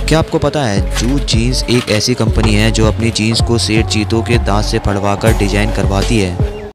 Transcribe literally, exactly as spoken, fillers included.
क्या आपको पता है जूट जीन्स एक ऐसी कंपनी है जो अपनी जीन्स को शेर चीतों के दांत से फड़वा कर डिजाइन करवाती है।